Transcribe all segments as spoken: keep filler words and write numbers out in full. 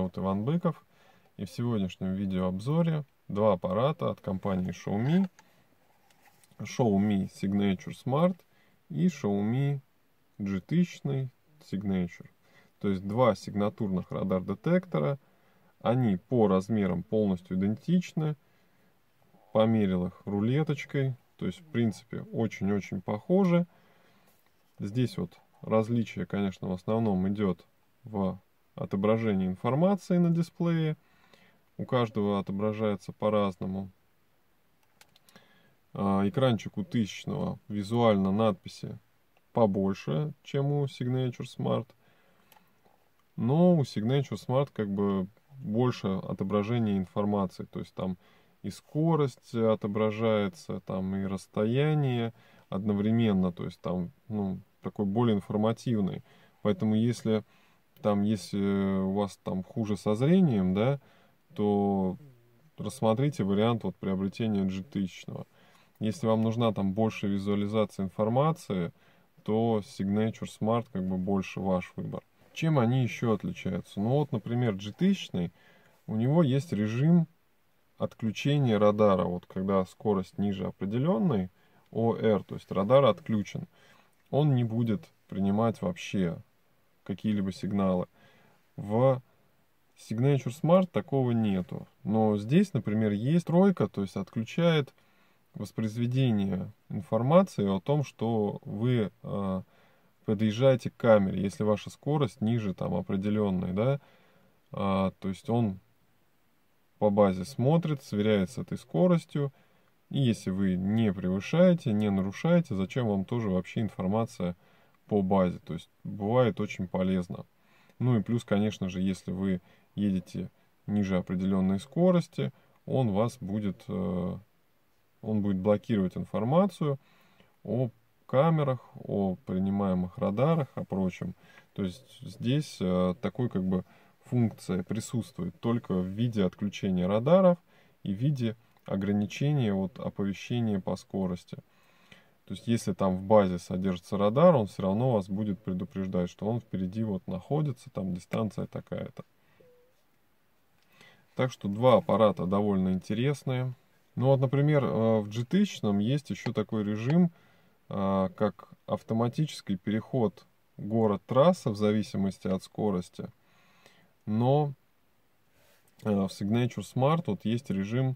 зовут Иван Быков, и в сегодняшнем видеообзоре два аппарата от компании Xiaomi. Xiaomi Signature Smart и Xiaomi джи тысяча Signature. То есть два сигнатурных радар-детектора. Они по размерам полностью идентичны. Померил их рулеточкой. То есть, в принципе, очень-очень похожи. Здесь вот различие, конечно, в основном идет в отображении информации на дисплее. У каждого отображается по-разному. Экранчик у тысячного визуально надписи побольше, чем у Signature Smart. Но у Signature Smart как бы больше отображения информации. То есть там и скорость отображается, там и расстояние одновременно. То есть там, ну, такой более информативный. Поэтому если там, если у вас там хуже со зрением, да, то рассмотрите вариант вот приобретения джи тысяча. Если вам нужна там больше визуализация информации, то Signature Smart как бы больше ваш выбор. Чем они еще отличаются? Ну вот, например, джи тысяча, у него есть режим отключения радара. Вот когда скорость ниже определенной, о эр, то есть радар отключен, он не будет принимать вообще какие-либо сигналы. В Signature Smart такого нету. Но здесь, например, есть тройка, то есть отключает воспроизведение информации о том, что вы э, подъезжаете к камере, если ваша скорость ниже там определенной, да, а, то есть он по базе смотрит, сверяет с этой скоростью, и если вы не превышаете, не нарушаете, зачем вам тоже вообще информация по базе, то есть бывает очень полезно. Ну и плюс, конечно же, если вы едете ниже определенной скорости, он вас будет, э, он будет блокировать информацию о камерах, о принимаемых радарах, о прочем. То есть здесь э, такой как бы функция присутствует только в виде отключения радаров и в виде ограничения вот оповещения по скорости. То есть если там в базе содержится радар, он все равно вас будет предупреждать, что он впереди вот находится, там дистанция такая-то. Так что два аппарата довольно интересные. Ну вот, например, в джи тысяча есть еще такой режим, как автоматический переход город-трасса в зависимости от скорости. Но в Signature Smart вот есть режим,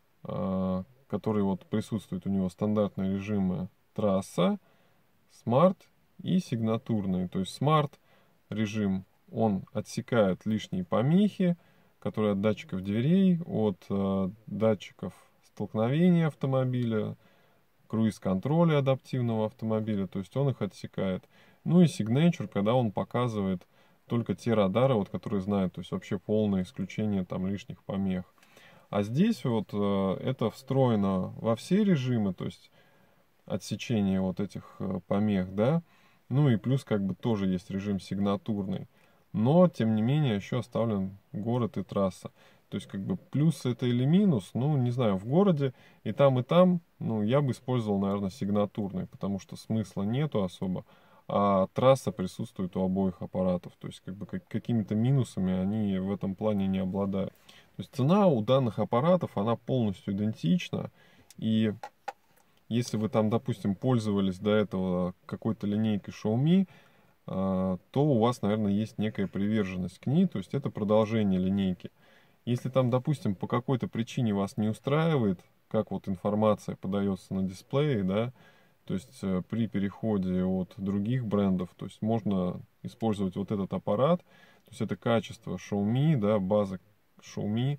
который вот присутствует у него, стандартные режимы трасса, Smart и сигнатурный. То есть Smart режим, он отсекает лишние помехи, которые от датчиков дверей, от э, датчиков столкновения автомобиля, круиз-контроля адаптивного автомобиля, то есть он их отсекает. Ну и Signature, когда он показывает только те радары, вот, которые знают, то есть вообще полное исключение там лишних помех. А здесь вот э, это встроено во все режимы, то есть отсечение вот этих э, помех, да. Ну и плюс как бы тоже есть режим сигнатурный. Но, тем не менее, еще оставлен город и трасса. То есть, как бы, плюс это или минус, ну, не знаю, в городе и там, и там, ну, я бы использовал, наверное, сигнатурный, потому что смысла нету особо, а трасса присутствует у обоих аппаратов. То есть, как бы, как, какими-то минусами они в этом плане не обладают. То есть, цена у данных аппаратов, она полностью идентична, и если вы там, допустим, пользовались до этого какой-то линейкой Xiaomi, то у вас, наверное, есть некая приверженность к ней, то есть это продолжение линейки. Если там, допустим, по какой-то причине вас не устраивает, как вот информация подается на дисплее, да, то есть э, при переходе от других брендов, то есть можно использовать вот этот аппарат, то есть это качество Xiaomi, да, база Xiaomi,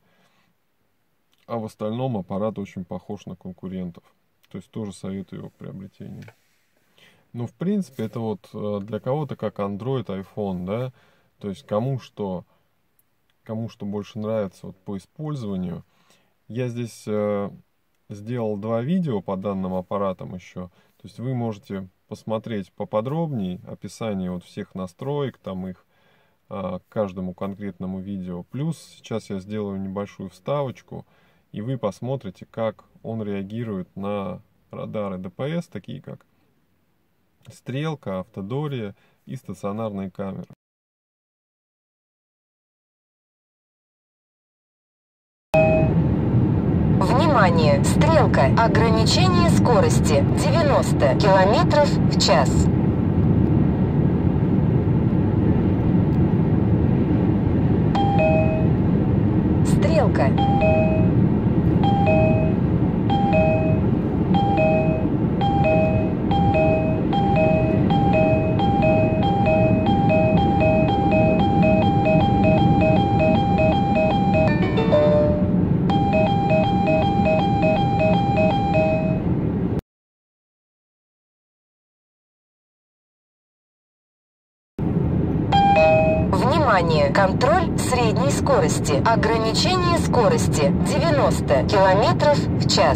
а в остальном аппарат очень похож на конкурентов, то есть тоже советую его к приобретению. Ну, в принципе, это вот э, для кого-то как Android, iPhone, да, то есть кому что, кому что больше нравится вот по использованию. Я здесь э, сделал два видео по данным аппаратам еще, то есть вы можете посмотреть поподробнее описание вот всех настроек, там их э, к каждому конкретному видео. Плюс сейчас я сделаю небольшую вставочку, и вы посмотрите, как он реагирует на радары дэ пэ эс, такие как Стрелка, Автодория и стационарные камеры. Внимание! Стрелка. Ограничение скорости девяносто километров в час. Стрелка. Внимание! Контроль средней скорости. Ограничение скорости девяносто километров в час.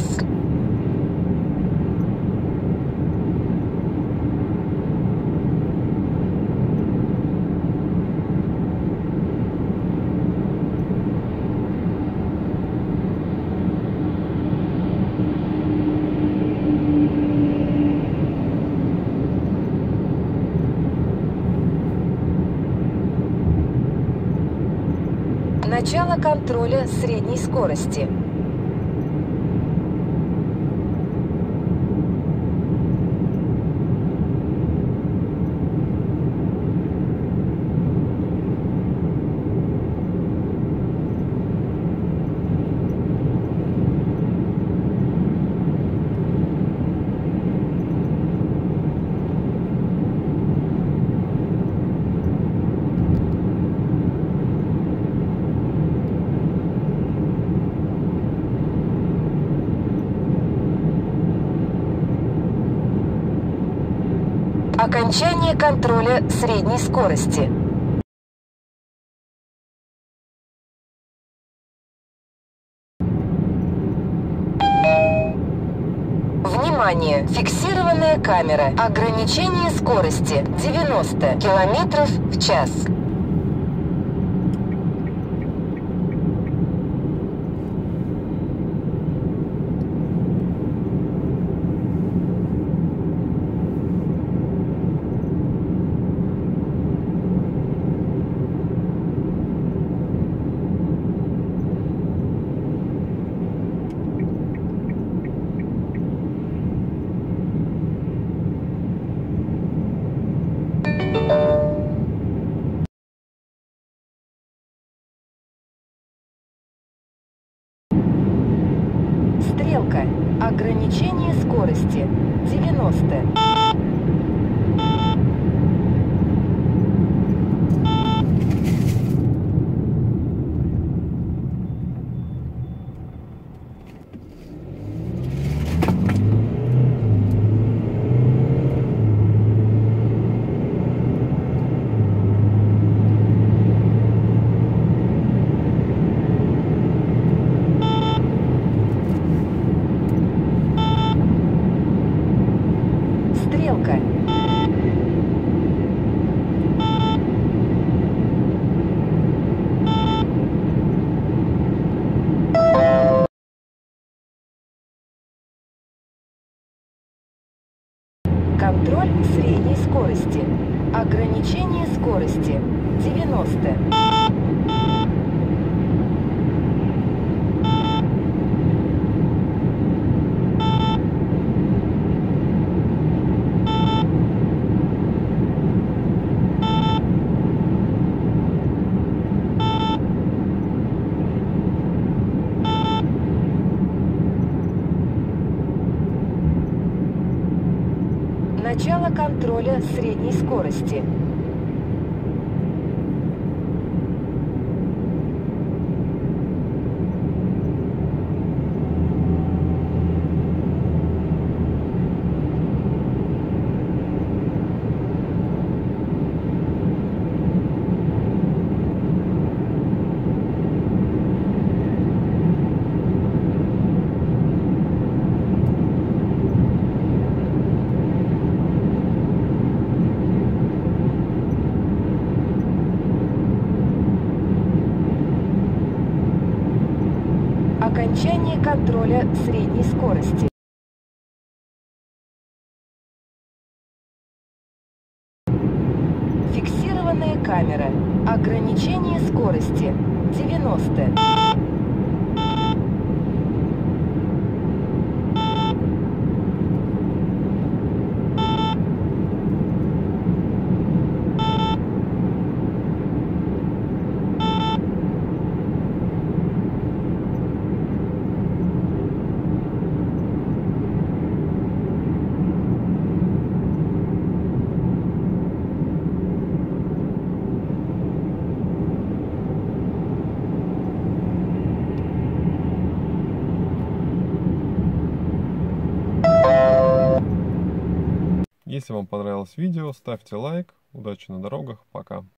Начало контроля средней скорости. Окончание контроля средней скорости. Внимание! Фиксированная камера. Ограничение скорости девяносто километров в час. Стрелка. Ограничение скорости девяносто. Стрелка. Контроль средней скорости. Ограничение скорости девяносто. Начало контроля средней скорости. Окончание контроля средней скорости. Фиксированная камера. Ограничение скорости девяносто. Если вам понравилось видео, ставьте лайк. Удачи на дорогах. Пока.